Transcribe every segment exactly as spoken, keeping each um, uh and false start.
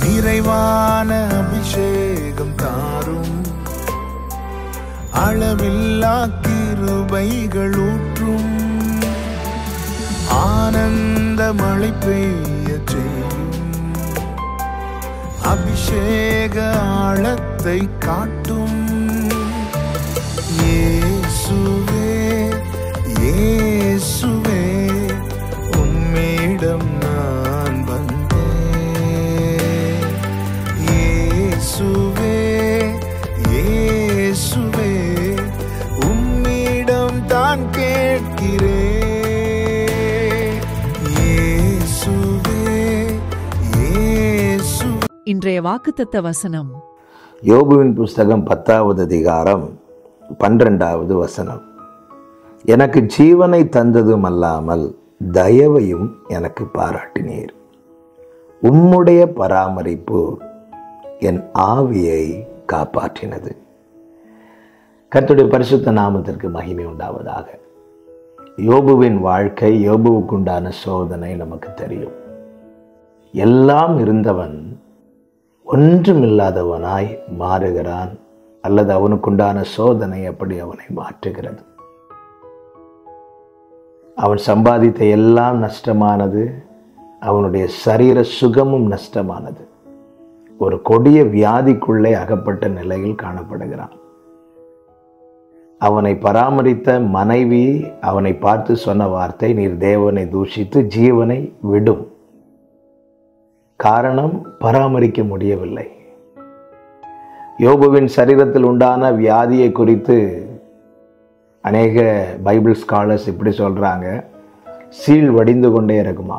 நிறைவான அபிஷேகம் தாரும், அளவில்லா கிருபைகள் ஊற்றும், ஆனந்த மழை பெய்ய செய்யும், அபிஷேக ஆழத்தை காட்டும். இயேசுவே இயேசுவே உம்மிடம் நான் வந்தேன். இயேசுவே இயேசுவே உம்மிடம் தான் கேட்கிறேன். இயேசுவே இயேசுவே. இன்றைய வாக்குத்தத்த வசனம் யோபுவின் புஸ்தகம் பத்தாவது அதிகாரம் பன்னிரண்டாவது வசனம். எனக்கு ஜீவனை தந்ததும் அல்லாமல் தயவையும் எனக்கு பாராட்டினீர். உம்முடைய பராமரிப்பு என் ஆவியை காப்பாற்றினது. கர்த்தருடைய பரிசுத்த நாமத்திற்கு மகிமை உண்டாவதாக. யோபுவின் வாழ்க்கை, யோபுவுக்குண்டான சோதனை நமக்கு தெரியும். எல்லாம் இருந்தவன் ஒன்றுமில்லாதவனாய் மாறுகிறான், அல்லது அவனுக்குண்டான சோதனை அப்படி அவனை மாற்றுகிறது. அவன் சம்பாதித்த எல்லாம் நஷ்டமானது, அவனுடைய சரீர சுகமும் நஷ்டமானது. ஒரு கொடிய வியாதிக்குள்ளே அகப்பட்ட நிலையில் காணப்படுகிறான். அவனை பராமரித்த மனைவி அவனை பார்த்து சொன்ன வார்த்தை, நீர் தேவனை தூஷித்து ஜீவனை விடும். காரணம், பராமரிக்க முடியவில்லை. யோபுவின் சரீரத்தில் உண்டான வியாதியை குறித்து அநேக பைபிள் ஸ்காலர்ஸ் இப்படி சொல்றாங்க, சீழ் வடிந்து கொண்டே இருக்குமா.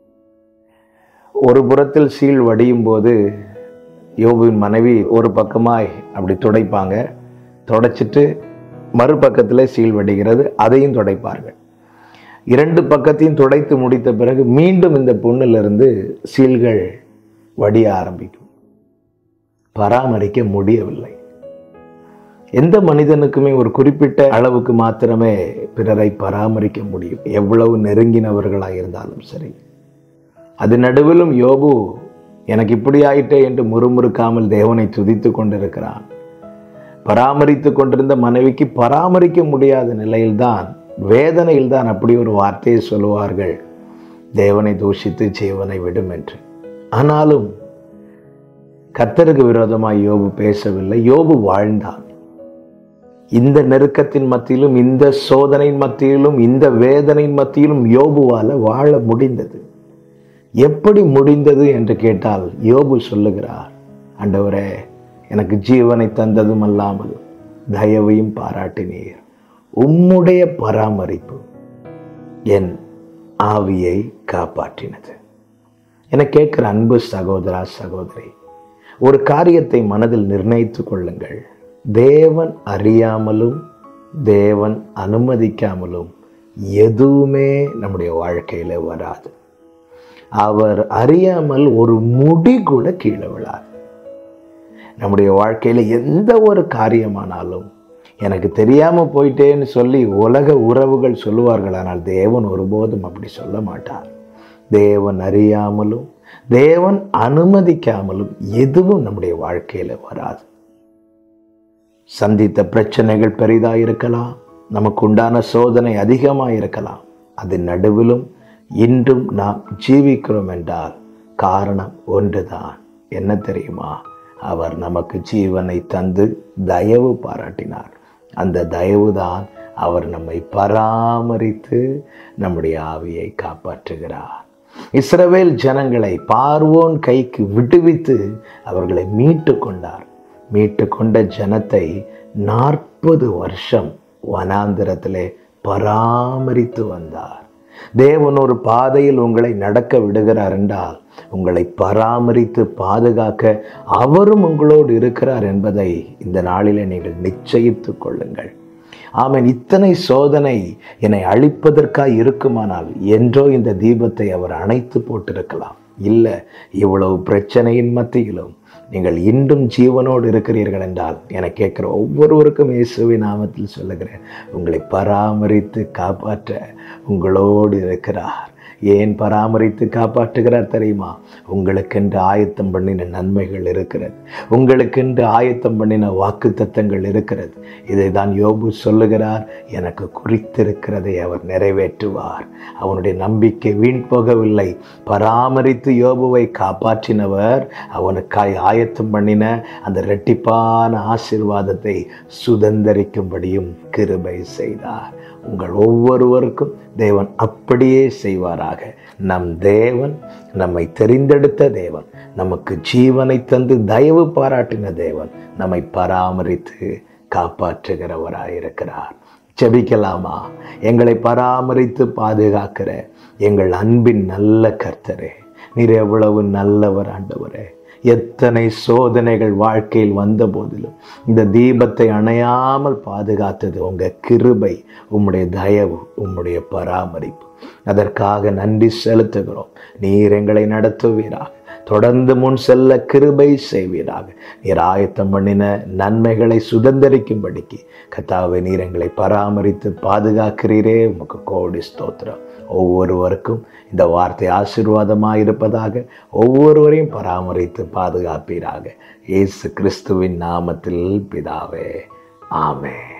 ஒரு புறத்தில் சீழ் வடியும் போது யோபுவின் மனைவி ஒரு பக்கமாய் அப்படி துடைப்பாங்க, துடைச்சிட்டு மறுபக்கத்தில் சீழ் வடிகிறது, அதையும் துடைப்பார்கள். இரண்டு பக்கத்தையும் துடைத்து முடித்த பிறகு மீண்டும் இந்த புண்ணிலிருந்து சீல்கள் வடிய ஆரம்பிக்கும். பராமரிக்க முடியவில்லை. எந்த மனிதனுக்குமே ஒரு குறிப்பிட்ட அளவுக்கு மாத்திரமே பிறரை பராமரிக்க முடியும், எவ்வளவு நெருங்கினவர்களாக இருந்தாலும் சரி. அது நடுவிலும் யோபு எனக்கு இப்படி ஆயிட்டே என்று முறுமுறுக்காமல் தேவனை துதித்து கொண்டிருக்கிறான். பராமரித்து கொண்டிருந்த மனைவிக்கு பராமரிக்க முடியாத நிலையில்தான், வேதனையில்தான் அப்படி ஒரு வார்த்தையை சொல்லுவார்கள், தேவனை தூஷித்து ஜீவனை விடும் என்று. ஆனாலும் கர்த்தருக்கு விரோதமாய் யோபு பேசவில்லை. யோபு வாழ்ந்தான். இந்த நெருக்கத்தின் மத்தியிலும், இந்த சோதனையின் மத்தியிலும், இந்த வேதனையின் மத்தியிலும் யோபுவால வாழ முடிந்தது. எப்படி முடிந்தது என்று கேட்டால் யோபு சொல்லுகிறார், ஆண்டவரே எனக்கு ஜீவனை தந்ததும் அல்லாமல் தயவையும் பாராட்டினீர். உம்முடைய பராமரிப்பு என் ஆவியை காப்பாற்றினது. என கேட்கிற அன்பு சகோதரா சகோதரி, ஒரு காரியத்தை மனதில் நிர்ணயித்துக் கொள்ளுங்கள். தேவன் அறியாமலும் தேவன் அனுமதிக்காமலும் எதுவுமே நம்முடைய வாழ்க்கையில வராது. அவர் அறியாமல் ஒரு முடி கூட கீழே விழாது. நம்முடைய வாழ்க்கையில எந்த ஒரு காரியமானாலும் எனக்கு தெரியாம போயிட்டேன்னு சொல்லி உலக உறவுகள் சொல்லுவார்கள், ஆனால் தேவன் ஒருபோதும் அப்படி சொல்ல மாட்டார். தேவன் அறியாமலும் தேவன் அனுமதிக்காமலும் எதுவும் நம்முடைய வாழ்க்கையில வராது. சந்தித்த பிரச்சனைகள் பெரிதா இருக்கலாம், நமக்கு உண்டான சோதனை அதிகமாக இருக்கலாம். அதன் நடுவிலும் இன்றும் நாம் ஜீவிக்கிறோம் என்றால் காரணம் ஒன்றுதான். என்ன தெரியுமா? அவர் நமக்கு ஜீவனை தந்து தயவு பாராட்டினார். அந்த தயவுதான் அவர் நம்மை பராமரித்து நம்முடைய ஆவியை காப்பாற்றுகிறார். இஸ்ரவேல் ஜனங்களை பார்வோன் கைக்கு விடுவித்து அவர்களை மீட்டு கொண்டார். மீட்டு கொண்ட ஜனத்தை நாற்பது வருஷம் வனாந்திரத்திலே பராமரித்து வந்தார். தேவன் ஒரு பாதையில் உங்களை நடக்க விடுகிறார் என்றால் உங்களை பராமரித்து பாதுகாக்க அவரும் உங்களோடு இருக்கிறார் என்பதை இந்த நாளிலே நீங்கள் நிச்சயித்து கொள்ளுங்கள். ஆமென். இத்தனை சோதனை என்னை அழிப்பதற்காக இருக்குமானால் என்றோ இந்த தீபத்தை அவர் அணைத்து போட்டிருக்கலாம். இல்லை, இவ்வளவு பிரச்சனையின் மத்தியிலும் நீங்கள் இன்றும் ஜீவனோடு இருக்கிறீர்கள் என்றால் என கேட்கிற ஒவ்வொருவருக்கும் இயேசுவின் நாமத்தில் சொல்லுகிறேன், உங்களை பராமரித்து காப்பாற்ற உங்களோடு இருக்கிறார். ஏன் பராமரித்து காப்பாற்றுகிறார் தெரியுமா? உங்களுக்கென்று ஆயத்தம் பண்ணின நன்மைகள் இருக்கிறது, உங்களுக்கென்று ஆயத்தம் பண்ணின வாக்குத்தத்தங்கள் இருக்கிறது. இதை தான் யோபு சொல்லுகிறார், எனக்கு குறித்திருக்கிறதை அவர் நிறைவேற்றுவார். அவனுடைய நம்பிக்கை வீண் போகவில்லை. பராமரித்து யோபுவை காப்பாற்றினவர் அவனுக்காய் ஆயத்தம் பண்ணின அந்த இரட்டிப்பான ஆசீர்வாதத்தை சுதந்தரிக்கும்படியும் கிருபை செய்தார். உங்கள் ஒவ்வொருவருக்கும் தேவன் அப்படியே செய்வாராக. நம் தேவன் நம்மை தெரிந்தெடுத்த தேவன், நமக்கு ஜீவனை தந்து தயவு பாராட்டின தேவன், நம்மை பராமரித்து காப்பாற்றுகிறவராயிருக்கிறார். ஜெபிக்கலாமா? எங்களை பராமரித்து பாதுகாக்கிற எங்கள் அன்பின் நல்ல கர்த்தரே, நீர் எவ்வளவு நல்லவர் ஆண்டவரே. எத்தனை சோதனைகள் வாழ்க்கையில் வந்த போதிலும் இந்த தீபத்தை அணையாமல் பாதுகாத்தது உங்க கிருபை, உம்முடைய தயவு, உம்முடைய பராமரிப்பு. அதற்காக நன்றி செலுத்துகிறோம். நீர் எங்களை நடத்துவீராக, தொடர்ந்து முன் செல்ல கிருபை செய்வீராக. நீர் ஆயத்தம் பண்ணின நன்மைகளை சுதந்தரிக்கும்படிக்கு கர்த்தாவே நீர் எங்களை பராமரித்து பாதுகாக்கிறீரே, உமக்கு கோடி ஸ்தோத்திரம். ஒவ்வொருவருக்கும் இந்த வார்த்தை ஆசீர்வாதமாக இருப்பதாக, ஒவ்வொருவரையும் பராமரித்து பாதுகாப்பீராக. இயேசு கிறிஸ்துவின் நாமத்தில் பிதாவே, ஆமென்.